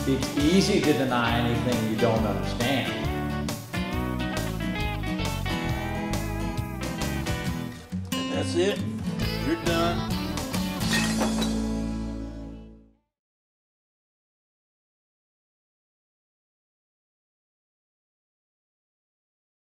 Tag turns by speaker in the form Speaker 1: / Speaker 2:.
Speaker 1: It's easy to deny anything you don't understand.
Speaker 2: And that's it. You're done.